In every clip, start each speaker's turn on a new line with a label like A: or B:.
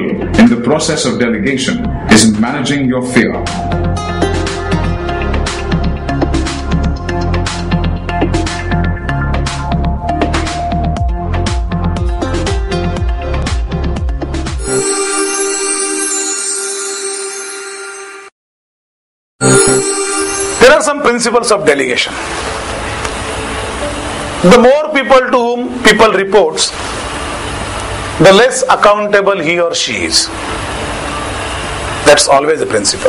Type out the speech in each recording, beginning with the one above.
A: in the process of delegation is managing your fear.
B: There are some principles of delegation. The more people to whom people reports, the less accountable he or she is. That's always a principle.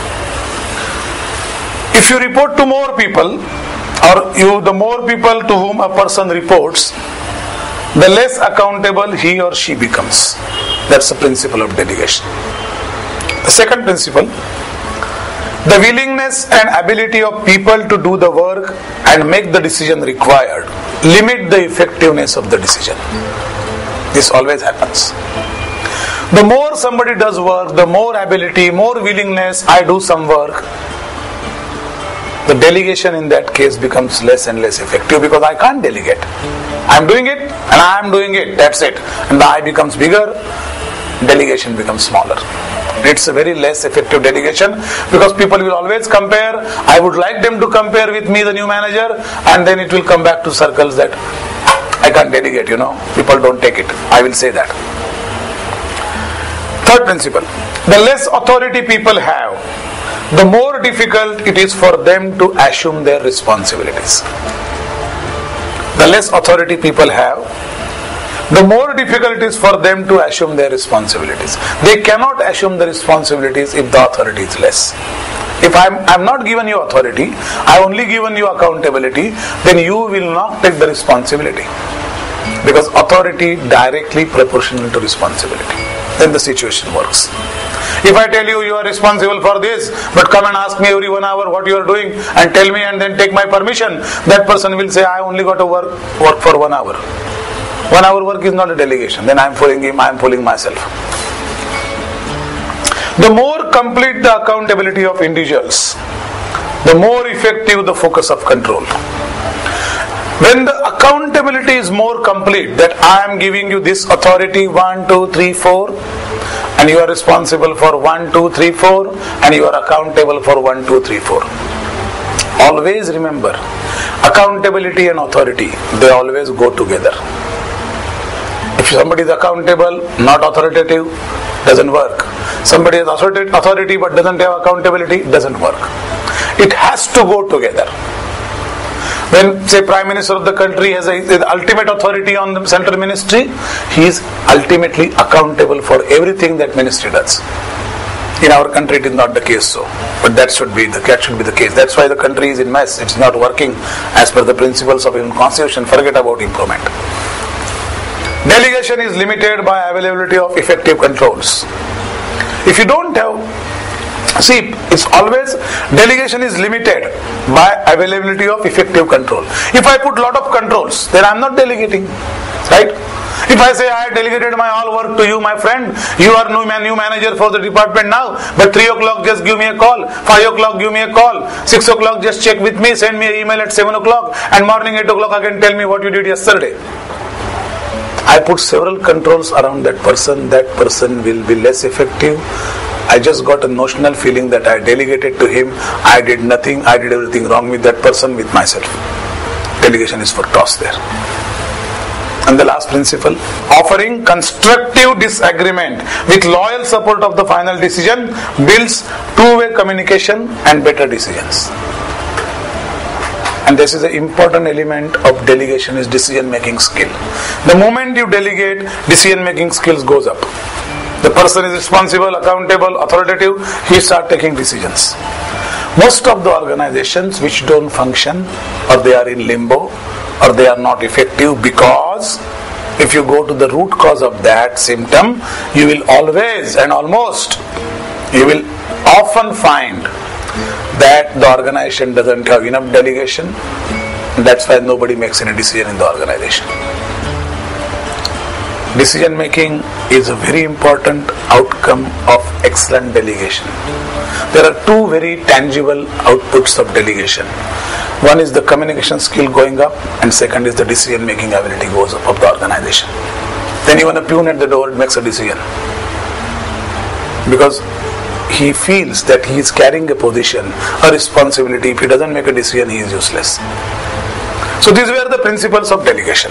B: If you report to more people, or the more people to whom a person reports, the less accountable he or she becomes. That's the principle of delegation. The second principle, the willingness and ability of people to do the work and make the decision required limit the effectiveness of the decision. This always happens. The more somebody does work, the more ability, more willingness, I do some work, the delegation in that case becomes less and less effective because I can't delegate. I'm doing it and I'm doing it, that's it. And the I becomes bigger, delegation becomes smaller. It's a very less effective delegation because people will always compare. I would like them to compare with me, the new manager, and then it will come back to circles that I can't delegate, people don't take it. I will say that. Third principle, the less authority people have, the more difficult it is for them to assume their responsibilities. The less authority people have, the more difficult it is for them to assume their responsibilities. They cannot assume the responsibilities if the authority is less. If I'm not given you authority, I only given you accountability, then you will not take the responsibility. Because authority directly proportional to responsibility. Then the situation works. If I tell you, you are responsible for this, but come and ask me every 1 hour what you are doing and tell me and then take my permission, that person will say, I only got to work for 1 hour. 1 hour work is not a delegation. Then I am fooling him, I am fooling myself. The more complete the accountability of individuals, the more effective the focus of control. When the accountability is more complete, that I am giving you this authority 1, 2, 3, 4, and you are responsible for 1, 2, 3, 4, and you are accountable for 1, 2, 3, 4. Always remember, accountability and authority, they always go together. If somebody is accountable, not authoritative, doesn't work. Somebody has authority but doesn't have accountability, doesn't work. It has to go together. When, say, Prime Minister of the country has the ultimate authority on the central ministry, he is ultimately accountable for everything that ministry does. In our country it is not the case so. But that should be the case. That's why the country is in mess. It's not working as per the principles of even constitution. Forget about improvement. Delegation is limited by availability of effective controls. If you don't have, it's always, delegation is limited by availability of effective control. If I put lot of controls, then I am not delegating, right? If I say I delegated my all work to you, my friend, you are new manager for the department now, but 3 o'clock just give me a call, 5 o'clock give me a call, 6 o'clock just check with me, send me an email at 7 o'clock, and morning 8 o'clock again tell me what you did yesterday. I put several controls around that person will be less effective. I just got a notional feeling that I delegated to him, I did nothing, I did everything wrong with that person, with myself. Delegation is for toss there. And the last principle, offering constructive disagreement with loyal support of the final decision builds two-way communication and better decisions. And this is an important element of delegation, is decision-making skill. The moment you delegate, decision-making skills goes up. The person is responsible, accountable, authoritative, he starts taking decisions. Most of the organizations which don't function, or they are in limbo, or they are not effective, because if you go to the root cause of that symptom, you will always and almost, you will often find that the organization doesn't have enough delegation. That's why nobody makes any decision in the organization. Decision making is a very important outcome of excellent delegation. There are two very tangible outputs of delegation. One is the communication skill going up, and second is the decision making ability goes up of the organization. Then even a peon at the door makes a decision. because he feels that he is carrying a position, a responsibility. If he doesn't make a decision, he is useless. So these were the principles of delegation.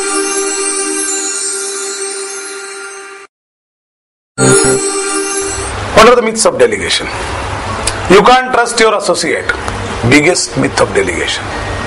B: What are the myths of delegation? You can't trust your associate. Biggest myth of delegation.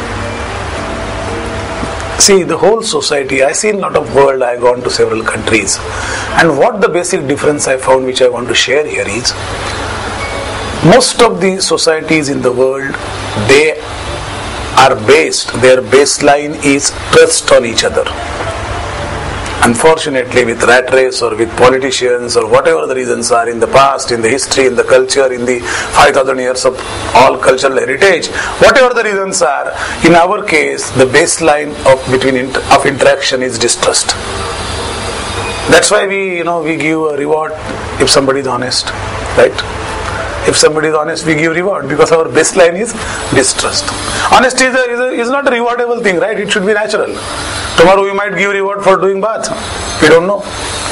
B: See, the whole society, I see in a lot of world, I have gone to several countries, and what the basic difference I found, which I want to share here, is most of the societies in the world, they are based, their baseline is trust on each other. Unfortunately, with rat race or with politicians or whatever the reasons are in the past, in the history, in the culture, in the 5,000 years of all cultural heritage, whatever the reasons are, in our case, the baseline of interaction is distrust. That's why we give a reward if somebody is honest, right? If somebody is honest, we give reward because our baseline is distrust. Honesty is not a rewardable thing, right? It should be natural. Tomorrow we might give reward for doing bath. We don't know.